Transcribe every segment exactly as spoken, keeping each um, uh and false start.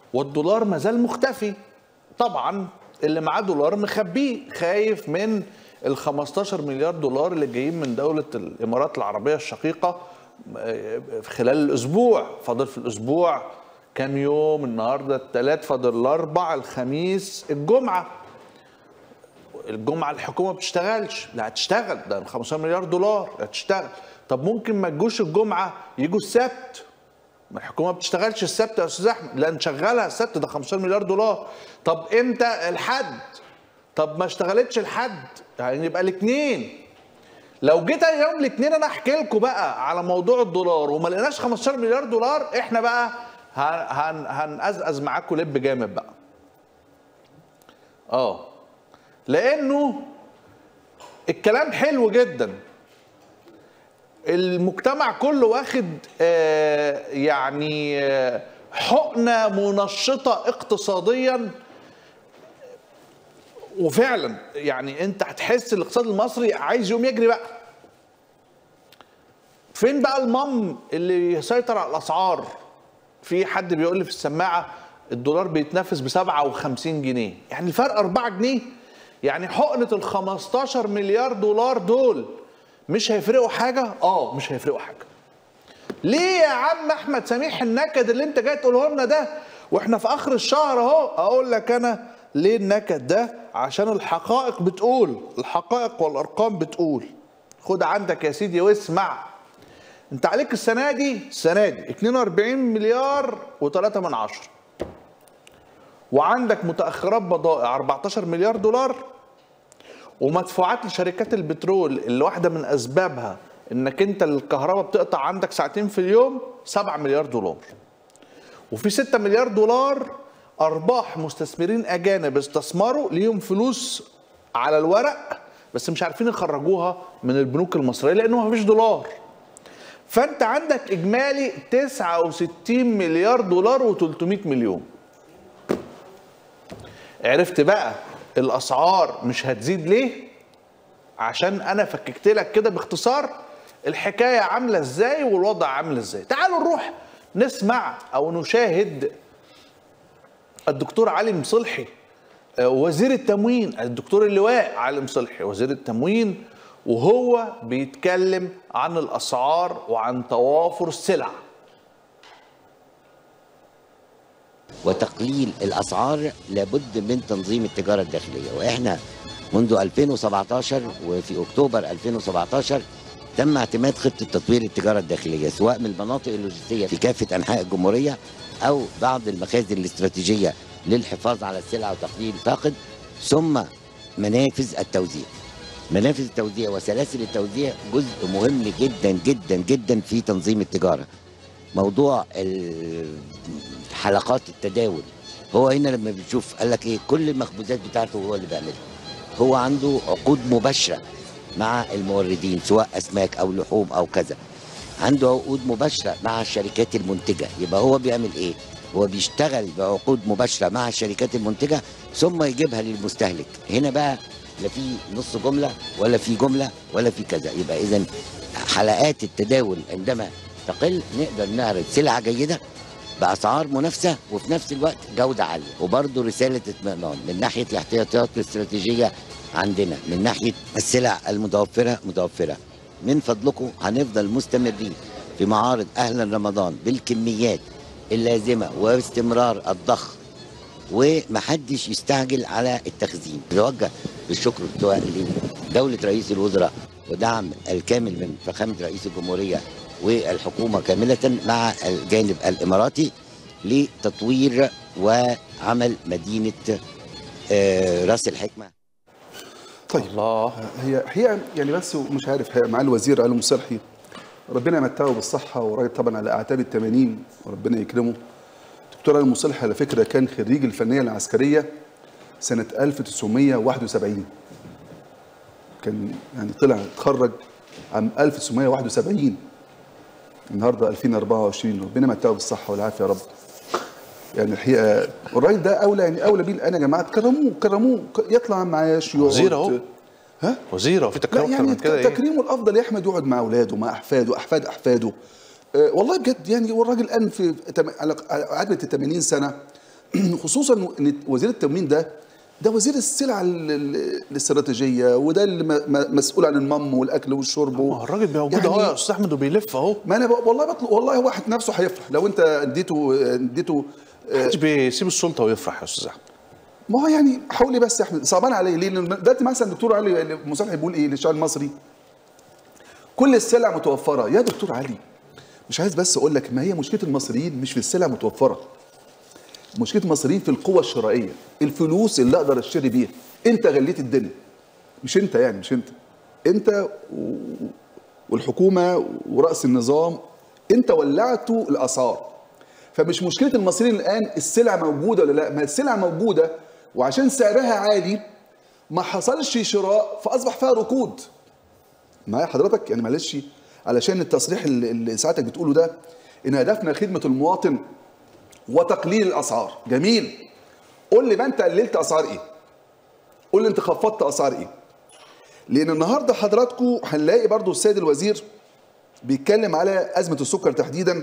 والدولار ما زال مختفي. طبعا اللي معاه دولار مخبيه، خايف من ال خمستاشر مليار دولار اللي جايين من دولة الإمارات العربية الشقيقة في خلال الأسبوع. فاضل في الأسبوع كام يوم؟ النهارده الثلاث، فاضل الأربع، الخميس، الجمعة. الجمعة الحكومة ما بتشتغلش. لا هتشتغل، ده خمستاشر مليار دولار هتشتغل. طب ممكن ما تجوش الجمعة، يجوا السبت. ما الحكومة ما بتشتغلش السبت يا أستاذ أحمد. لا نشغلها السبت، ده خمستاشر مليار دولار. طب إمتى؟ الحد. طب ما اشتغلتش الحد، يعني يبقى الاثنين. لو جيت يوم الاثنين انا احكي لكم بقى على موضوع الدولار وما لقيناش خمستاشر مليار دولار، احنا بقى هن هنقزقز معاكم لب جامد بقى. اه لانه الكلام حلو جدا، المجتمع كله واخد آه يعني آه حقنه منشطه اقتصاديا، وفعلا يعني انت هتحس الاقتصاد المصري عايز يوم يجري بقى. فين بقى المم اللي يسيطر على الاسعار؟ في حد بيقول لي في السماعه الدولار بيتنافس ب سبعة وخمسين جنيه، يعني الفرق أربعة جنيه. يعني حقنه ال خمستاشر مليار دولار دول مش هيفرقوا حاجه؟ اه مش هيفرقوا حاجه. ليه يا عم احمد سميح النكد اللي انت جاي تقوله لنا ده واحنا في اخر الشهر اهو؟ اقول لك انا ليه النكد ده، عشان الحقائق بتقول، الحقائق والارقام بتقول. خد عندك يا سيدي واسمع. انت عليك السنه دي السنه دي اتنين وأربعين مليار وتلاتة من عشرة، وعندك متاخرات بضائع أربعتاشر مليار دولار، ومدفوعات لشركات البترول اللي واحده من اسبابها انك انت الكهرباء بتقطع عندك ساعتين في اليوم سبعة مليار دولار، وفي ستة مليار دولار ارباح مستثمرين اجانب استثمروا ليهم فلوس على الورق بس مش عارفين يخرجوها من البنوك المصريه لانه ما فيش دولار. فانت عندك اجمالي تسعة وستين مليار دولار وتلتمية مليون. عرفت بقى الاسعار مش هتزيد ليه؟ عشان انا فككت لك كده باختصار الحكايه عامله ازاي والوضع عامل ازاي. تعالوا نروح نسمع او نشاهد الدكتور علي مصلحي وزير التموين، الدكتور اللواء علي مصلحي وزير التموين، وهو بيتكلم عن الاسعار وعن توافر السلع وتقليل الاسعار. لابد من تنظيم التجاره الداخليه، واحنا منذ ألفين وسبعتاشر وفي اكتوبر ألفين وسبعتاشر تم اعتماد خطه تطوير التجاره الداخليه سواء من المناطق اللوجستيه في كافه انحاء الجمهوريه او بعض المخازن الاستراتيجيه للحفاظ على السلع وتقليل الفاقد، ثم منافذ التوزيع. منافذ التوزيع وسلاسل التوزيع جزء مهم جدا جدا جدا في تنظيم التجاره. موضوع حلقات التداول، هو هنا لما بنشوف قال لك ايه، كل المخبوزات بتاعته هو اللي بيعملها. هو عنده عقود مباشره مع الموردين سواء اسماك او لحوم او كذا، عنده عقود مباشره مع الشركات المنتجه. يبقى هو بيعمل ايه؟ هو بيشتغل بعقود مباشره مع الشركات المنتجه ثم يجيبها للمستهلك. هنا بقى لا في نص جمله ولا في جمله ولا في كذا. يبقى اذا حلقات التداول عندما تقل نقدر نعرض سلعه جيده باسعار منافسه وفي نفس الوقت جوده عاليه. وبرضه رساله اطمئنان من ناحيه الاحتياطات الاستراتيجيه عندنا، من ناحيه السلع المتوفره متوفره. من فضلكم هنفضل مستمرين في معارض اهلا رمضان بالكميات اللازمه واستمرار الضخ، ومحدش يستعجل على التخزين. نتوجه بالشكر لدوله رئيس الوزراء ودعم الكامل من فخامه رئيس الجمهوريه والحكومه كامله مع الجانب الاماراتي لتطوير وعمل مدينه راس الحكمه. طيب الله، هي هي يعني بس مش عارف، مع الوزير علي مصلحي ربنا يمتعه بالصحه، وراجل طبعا على اعتاب الثمانين وربنا يكرمه. دكتور علي مصلحي على فكره كان خريج الفنيه العسكريه سنه ألف وتسعمية وواحد وسبعين، كان يعني طلع اتخرج عام ألف وتسعمية وواحد وسبعين، النهارده ألفين وأربعة وعشرين، ربنا يمتعه بالصحه والعافيه يا رب. يعني الحقيقه الراجل ده اولى، يعني اولى بيه الان يا جماعه، كرموه كرموه يطلع معاش يقعد. وزير اهو، ها وزير وفي تكريم يعني كده. يعني تكريمه الافضل يا احمد يقعد مع اولاده مع احفاده احفاد احفاده. أه والله بجد يعني، والراجل الان في على عدمه ال ثمانين سنه خصوصا ان وزير التموين ده ده وزير السلع الاستراتيجيه، وده اللي مسؤول عن المم والاكل والشرب. ما هو الراجل موجود اهو يعني يا استاذ احمد وبيلف اهو. ما انا والله بطلق والله هو واحد نفسه هيفرح لو انت اديته اديته محدش بيسيب السلطه ويفرح يا استاذ احمد. ما هو يعني حاولي بس يا احمد، صعبان عليه ليه؟ دلوقتي مثلا الدكتور علي مصالح بيقول ايه للشعب المصري؟ كل السلع متوفره. يا دكتور علي مش عايز بس اقول لك، ما هي مشكله المصريين مش في السلع متوفره، مشكله المصريين في القوه الشرائيه، الفلوس اللي اقدر اشتري بيها. انت غليت الدنيا، مش انت يعني مش انت انت والحكومه وراس النظام، انت ولعتوا الاسعار. فمش مشكله المصريين الان السلع موجوده ولا لا، ما السلع موجوده وعشان سعرها عالي ما حصلش شراء فاصبح فيها ركود. معايا حضرتك؟ يعني معلش، علشان التصريح اللي ساعتك بتقوله ده ان هدفنا خدمه المواطن وتقليل الاسعار، جميل. قول لي بقى انت قللت اسعار ايه؟ قول لي انت خفضت اسعار ايه؟ لان النهارده حضراتكم هنلاقي برضو السيد الوزير بيتكلم على ازمه السكر تحديدا،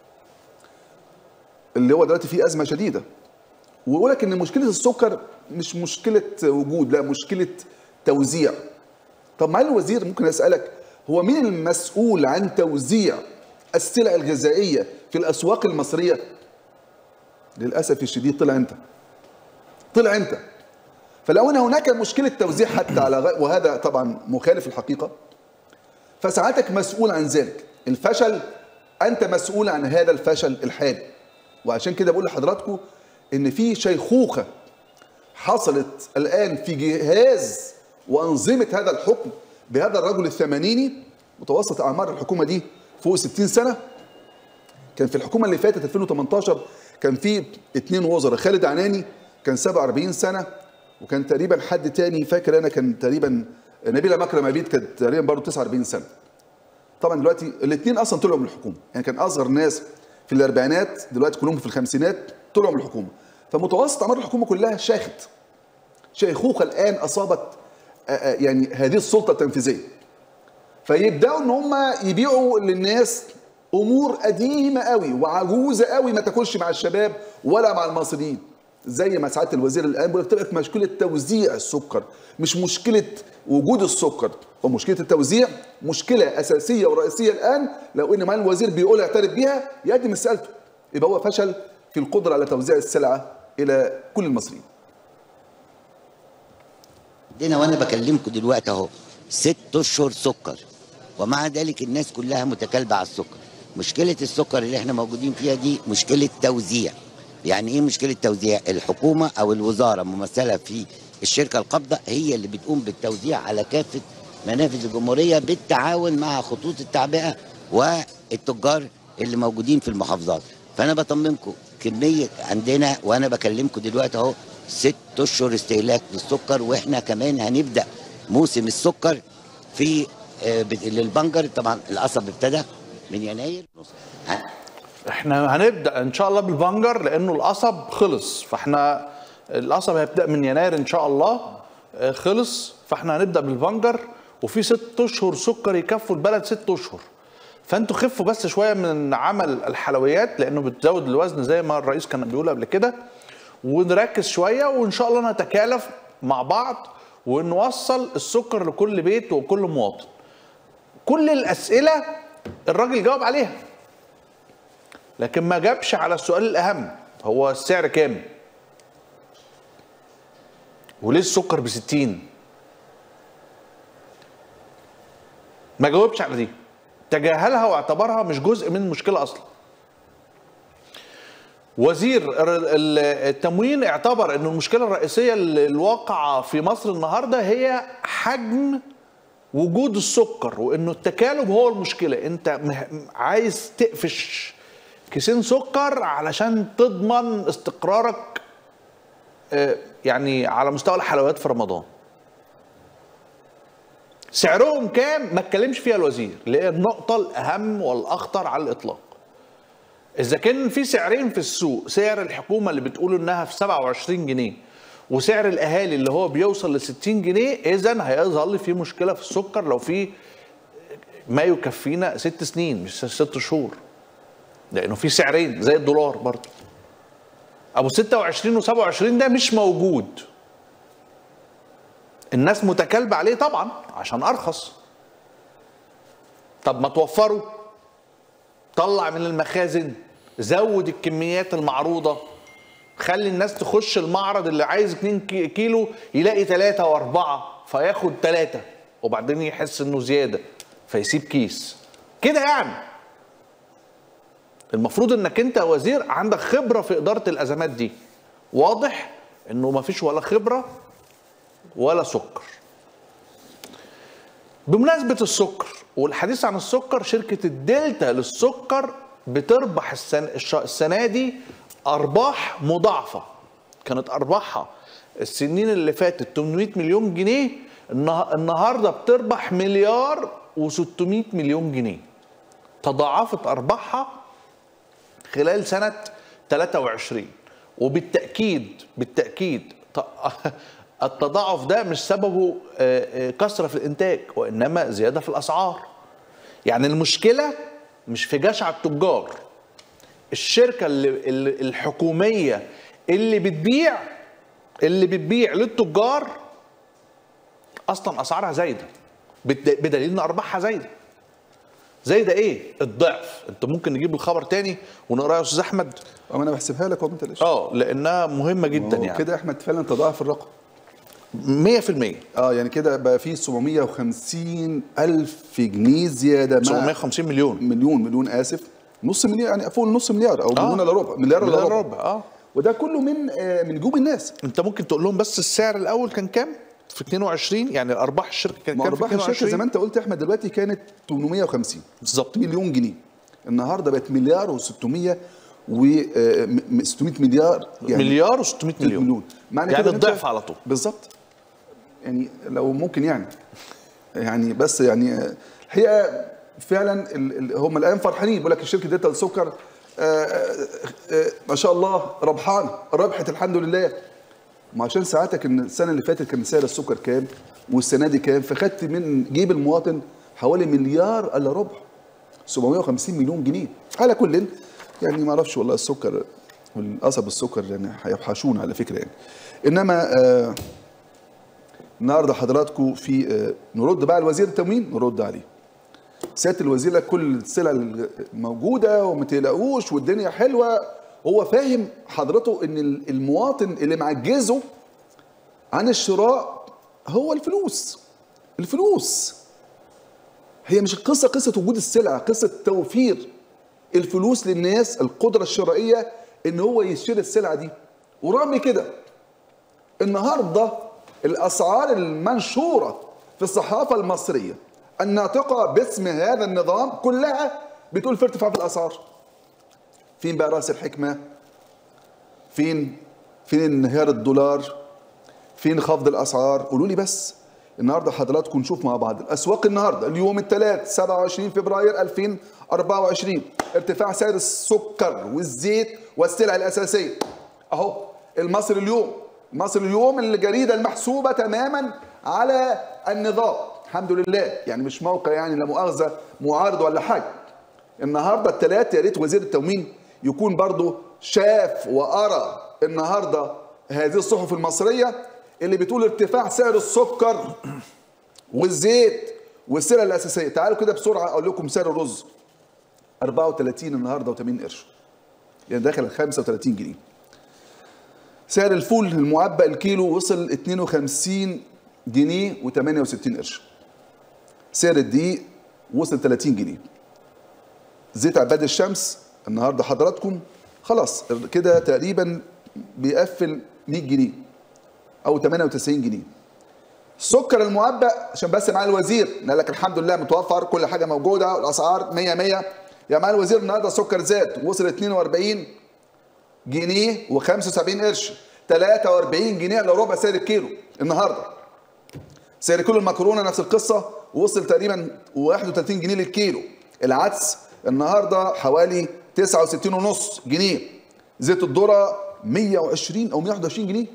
اللي هو دلوقتي فيه ازمه شديده، ويقول لك ان مشكله السكر مش مشكله وجود، لا مشكله توزيع. طب معالي الوزير ممكن اسالك، هو مين المسؤول عن توزيع السلع الغذائيه في الاسواق المصريه؟ للاسف الشديد طلع انت طلع انت فلو ان هناك مشكله توزيع حتى على غ... وهذا طبعا مخالف الحقيقه، فساعتك مسؤول عن ذلك. الفشل انت مسؤول عن هذا الفشل الحالي. وعشان كده بقول لحضراتكم ان في شيخوخه حصلت الان في جهاز وانظمه هذا الحكم بهذا الرجل الثمانيني، متوسط اعمار الحكومه دي فوق ستين سنه. كان في الحكومه اللي فاتت ألفين وثمانية عشر كان في اثنين وزراء، خالد عناني كان سبعة وأربعين سنه، وكان تقريبا حد تاني فاكر انا كان تقريبا نبيله مكرم عبيد كانت تقريبا برضه تسعة وأربعين سنه. طبعا دلوقتي الاثنين اصلا طلعوا من الحكومه، يعني كان اصغر ناس في الاربعينات دلوقتي كلهم في الخمسينات طلعوا من الحكومه. فمتوسط اعمار الحكومه كلها شاخت. شيخوخه الان اصابت يعني هذه السلطه التنفيذيه. فيبداوا ان هم يبيعوا للناس امور قديمه قوي وعجوزه قوي ما تاكلش مع الشباب ولا مع المصريين. زي ما سعاده الوزير الان بيقول لك مشكله توزيع السكر، مش مشكله وجود السكر، ومشكله التوزيع مشكله اساسيه ورئيسيه الان. لو ان معالي الوزير بيقول اعترف بيها يقدم استقالته، يبقى هو فشل في القدره على توزيع السلعه الى كل المصريين. عندنا وانا بكلمكم دلوقتي اهو ست اشهر سكر، ومع ذلك الناس كلها متكالبه على السكر. مشكله السكر اللي احنا موجودين فيها دي مشكله توزيع. يعني ايه مشكله توزيع؟ الحكومه او الوزاره ممثله في الشركه القابضه هي اللي بتقوم بالتوزيع على كافه منافذ الجمهوريه بالتعاون مع خطوط التعبئه والتجار اللي موجودين في المحافظات. فانا بطمنكم كميه عندنا وانا بكلمكم دلوقتي اهو ست اشهر استهلاك للسكر، واحنا كمان هنبدا موسم السكر في للبنجر. طبعا القصب ابتدى من يناير. احنا هنبدا ان شاء الله بالبنجر لانه القصب خلص، فاحنا القصب هيبدا من يناير ان شاء الله خلص، فاحنا هنبدا بالبنجر. وفي ست اشهر سكر يكفوا البلد ست اشهر. فانتوا خفوا بس شويه من عمل الحلويات لانه بتزود الوزن زي ما الرئيس كان بيقول قبل كده، ونركز شويه وان شاء الله نتكالف مع بعض ونوصل السكر لكل بيت وكل مواطن. كل الاسئله الراجل جاوب عليها، لكن ما جابش على السؤال الاهم، هو السعر كام؟ وليه السكر ب ستين؟ ما جاوبش على دي، تجاهلها واعتبرها مش جزء من المشكله اصلا. وزير التموين اعتبر ان المشكله الرئيسيه الواقعه في مصر النهارده هي حجم وجود السكر، وانه التكالب هو المشكله. انت عايز تقفش كيسين سكر علشان تضمن استقرارك يعني على مستوى الحلويات في رمضان. سعرهم كام؟ ما اتكلمش فيها الوزير، اللي هي النقطه الاهم والاخطر على الاطلاق. إذا كان في سعرين في السوق، سعر الحكومة اللي بتقول إنها في سبعة وعشرين جنيه وسعر الأهالي اللي هو بيوصل ل ستين جنيه، إذن هيظل في مشكلة في السكر لو في ما يكفينا ست سنين مش ست شهور. لأنه في سعرين زي الدولار برضه. ابو ستة وعشرين وسبعة وعشرين ده مش موجود. الناس متكالبه عليه طبعا عشان ارخص. طب ما توفروا، طلع من المخازن، زود الكميات المعروضه، خلي الناس تخش المعرض اللي عايز اتنين كيلو يلاقي ثلاثة واربعة فياخد ثلاثة وبعدين يحس انه زياده فيسيب كيس كده. يعني المفروض انك انت وزير عندك خبره في اداره الازمات دي. واضح انه ما فيش ولا خبره ولا سكر. بمناسبه السكر والحديث عن السكر، شركه الدلتا للسكر بتربح السنه السنه دي ارباح مضاعفه. كانت ارباحها السنين اللي فاتت ثمانمائة مليون جنيه، النهارده بتربح مليار وستمائة مليون جنيه. تضاعفت ارباحها خلال سنه ثلاثة وعشرين. وبالتاكيد بالتاكيد التضاعف ده مش سببه كثره في الانتاج وانما زياده في الاسعار. يعني المشكله مش في جشع التجار. الشركه اللي الحكوميه اللي بتبيع اللي بتبيع للتجار اصلا اسعارها زايده بدليل ان ارباحها زايده. زايده ايه؟ الضعف. انت ممكن نجيب الخبر تاني ونقراه يا استاذ احمد. اه انا بحسبها لك وما تقلقش. اه لانها مهمه جدا. يعني كده احمد فعلا تضاعف الرقم مية في المية. اه يعني كده بقى في سبعمائة وخمسين الف جنيه زياده. سبعمائة وخمسين مليون مليون مليون اسف نص مليار، يعني فوق نص مليار او مليون الا ربع مليار الا ربع. ربع اه وده كله من آه من جيوب الناس. انت ممكن تقول لهم بس السعر الاول كان كام في اثنين وعشرين؟ يعني ارباح الشركه كانت كام في ارباح الشركه زي ما انت قلت يا احمد دلوقتي كانت ثمانمائة وخمسين بالظبط مليون جنيه، النهارده بقت مليار و600 و ستمائة مليار. يعني مليار و600 مليون, مليون. معنى يعني كده الضعف على طول بالظبط. يعني لو ممكن يعني يعني بس يعني الحقيقه فعلا هم الان فرحانين. بيقول لك الشركه دلتا للسكر ما شاء الله ربحانه ربحت الحمد لله. ما عشان ساعتك ان السنه اللي فاتت كان سعر السكر كام والسنه دي كام، فخدت من جيب المواطن حوالي مليار الا ربع سبعمائة وخمسين مليون جنيه. على كل يعني ما اعرفش والله السكر والقصب السكر يعني هيوحشون على فكره يعني. انما آه النهارده حضراتكم في آه نرد بقى على وزير التموين، نرد عليه. سياده الوزير لك كل السلع الموجوده وما تقلقوش والدنيا حلوه. هو فاهم حضرته ان المواطن اللي معجزه عن الشراء هو الفلوس. الفلوس هي مش القصه قصه وجود السلعه، قصه توفير الفلوس للناس، القدره الشرائيه ان هو يشتري السلعه دي. ورغم كده النهارده الاسعار المنشوره في الصحافه المصريه الناطقه باسم هذا النظام كلها بتقول في ارتفاع في الاسعار. فين بقى راس الحكمه؟ فين فين انهيار الدولار؟ فين خفض الاسعار؟ قولوا لي بس. النهارده حضراتكم نشوف مع بعض الاسواق النهارده اليوم الثلاث سبعة وعشرين فبراير ألفين وأربعة وعشرين. ارتفاع سعر السكر والزيت والسلع الاساسيه اهو. المصري اليوم المصري اليوم الجريده المحسوبه تماما على النظام الحمد لله، يعني مش موقع يعني لا مؤاخذه معارض ولا حاجه. النهارده الثلاث يا ريت وزير التموين يكون برضه شاف وارى النهارده هذه الصحف المصريه اللي بتقول ارتفاع سعر السكر والزيت والسلع الاساسيه. تعالوا كده بسرعه اقول لكم سعر الرز أربعة وثلاثين النهارده وثمانين قرش، يعني داخل خمسة وثلاثين جنيه. سعر الفول المعبأ الكيلو وصل اثنين وخمسين جنيه وثمانية وستين قرش. سعر الدقيق وصل ثلاثين جنيه. زيت عباد الشمس النهارده حضراتكم خلاص كده تقريبا بيقفل مية جنيه او ثمانية وتسعين جنيه. السكر المعبأ عشان بس معالي الوزير قال لك الحمد لله متوفر كل حاجه موجوده والاسعار مية مية. يا معالي الوزير النهارده السكر زاد وصل اثنين وأربعين جنيه وخمسة وسبعين قرش، ثلاثة وأربعين جنيه الا ربع سعر الكيلو النهارده. سعر كيلو المكرونه نفس القصه وصل تقريبا واحد وثلاثين جنيه للكيلو. العدس النهارده حوالي تسعة وستين ونص جنيه. زيت الذره مية وعشرين او مية وواحد وعشرين جنيه.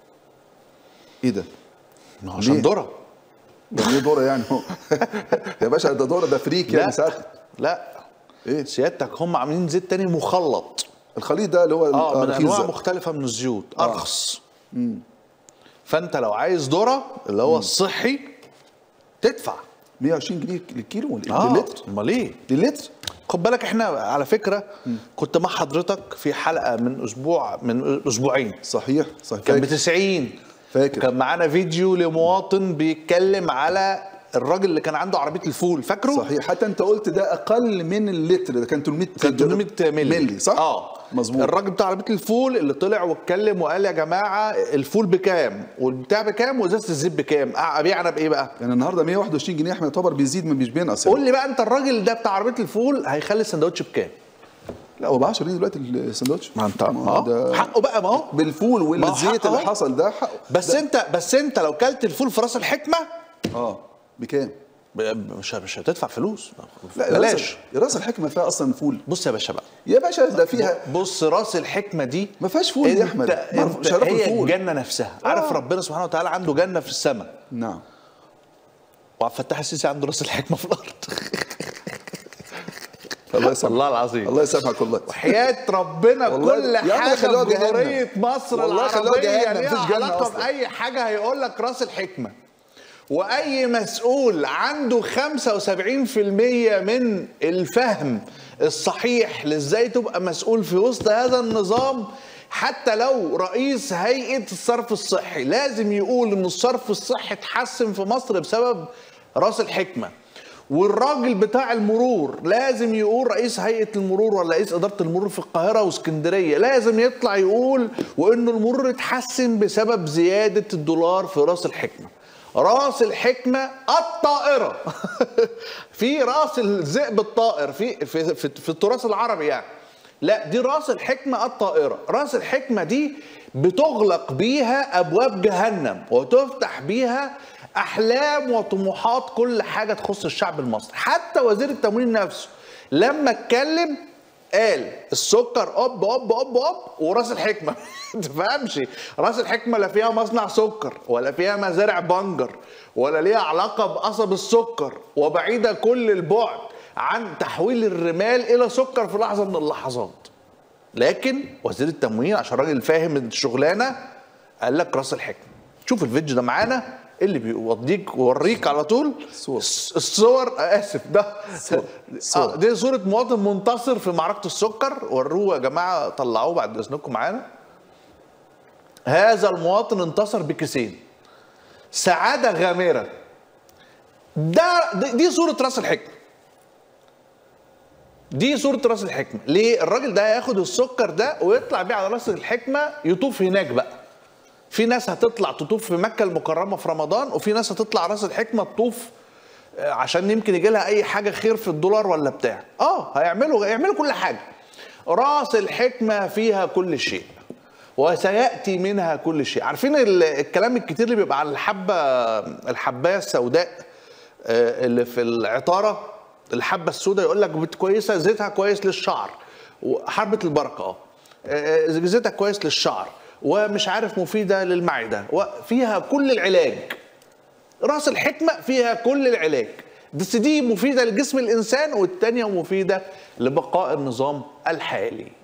ايه ده؟ ما عشان ذره. يعني ايه ذره يعني؟ يا باشا ده ذره ده فريك يعني ساعتها. لا ايه سيادتك هم عاملين زيت تاني مخلط الخليط ده اللي هو اه من الرخيص انواع ده. مختلفه من الزيوت ارخص. فانت لو عايز ذره اللي هو الصحي تدفع مية وعشرين جنيه للكيلو ولا اه للتر؟ امال ايه؟ للتر. خد بالك احنا على فكره كنت مع حضرتك في حلقه من اسبوع من اسبوعين صحيح صحيح كان ب فاكر. تسعين. فاكر. كان معانا فيديو لمواطن بيتكلم على الراجل اللي كان عنده عربيه الفول، فاكره؟ صحيح، حتى انت قلت ده اقل من اللتر، ده كان ثمانمية كان ثمانمية مللي. ملي صح؟ اه مظبوط. الراجل بتاع عربيه الفول اللي طلع واتكلم وقال يا جماعه الفول بكام والبتاع بكام وازازه الزيت بكام، ابيع انا بايه بقى؟ يعني النهارده مية وواحد وعشرين جنيه احنا يعتبر بيزيد مش بينقص. قول لي بقى انت الراجل ده بتاع عربيه الفول هيخلي السندوتش بكام؟ لا هو ب عشرة جنيه دلوقتي السندوتش. ما انت اه حقه بقى، ما هو بالفول والزيت اللي أهو. حصل ده حقه. بس ده. انت بس انت لو كلت الفول في راس الحكمه اه بكام؟ ب- مش مش هتدفع فلوس. لا بلاش. راس الحكمه فيها اصلا فول. بص يا باشا بقى، يا باشا ده فيها بص راس الحكمه دي ما فيهاش فول يا احمد. انت مش هناكل هي فول. الجنه نفسها. عارف آه. ربنا سبحانه وتعالى عنده جنه في السماء، نعم، وعبد الفتاح السيسي عنده راس الحكمه في الارض. الله يسامحك. والله العظيم الله يسامحك والله. وحياة ربنا والله كل يا عم حاجه خلوها في جهنم. جمهوريه مصر والله خلوها العربيه جهنم، ليها مفيش جنة علاقه أصلاً. باي حاجه هيقول لك راس الحكمه. واي مسؤول عنده خمسة وسبعين في المية من الفهم الصحيح لازاي تبقى مسؤول في وسط هذا النظام، حتى لو رئيس هيئه الصرف الصحي لازم يقول ان الصرف الصحي اتحسن في مصر بسبب راس الحكمه. والراجل بتاع المرور لازم يقول، رئيس هيئة المرور ولا رئيس إدارة المرور في القاهرة واسكندرية لازم يطلع يقول وإنه المرور اتحسن بسبب زيادة الدولار في راس الحكمة. راس الحكمة الطائرة في راس الذئب الطائر في في في, في التراث العربي يعني. لا دي راس الحكمة الطائرة. راس الحكمة دي بتغلق بيها أبواب جهنم وتفتح بيها أحلام وطموحات كل حاجة تخص الشعب المصري. حتى وزير التموين نفسه لما اتكلم قال السكر أوب أوب أوب أوب وراس الحكمة ما تفهمش راس الحكمة لا فيها مصنع سكر ولا فيها مزارع بنجر ولا ليها علاقة بقصب السكر، وبعيدة كل البعد عن تحويل الرمال إلى سكر في لحظة من اللحظات. لكن وزير التموين عشان راجل فاهم الشغلانة قال لك راس الحكمة. شوف الفيديو ده معانا اللي بيوديك ووريك على طول صور. الصور. اسف ده صور. آه دي صورة مواطن منتصر في معركة السكر. وروه يا جماعة، طلعوه بعد اذنكم معانا. هذا المواطن انتصر بكيسين، سعادة غامرة. ده دي صورة راس الحكمة. دي صورة راس الحكمة. ليه؟ الراجل ده هياخد السكر ده ويطلع بيه على راس الحكمة يطوف هناك بقى. في ناس هتطلع تطوف في مكة المكرمة في رمضان، وفي ناس هتطلع راس الحكمة تطوف عشان يمكن يجي لها أي حاجة خير في الدولار ولا بتاع. اه هيعملوا هيعملوا كل حاجة. راس الحكمة فيها كل شيء وسيأتي منها كل شيء. عارفين الكلام الكتير اللي بيبقى على الحبة الحباية السوداء اللي في العطارة، الحبة السوداء يقول لك كويسة زيتها كويس للشعر، وحبة البركة اه زيتها كويس للشعر ومش عارف مفيدة للمعدة وفيها كل العلاج. راس الحكمة فيها كل العلاج، بس دي مفيدة لجسم الإنسان والتانية مفيدة لبقاء النظام الحالي.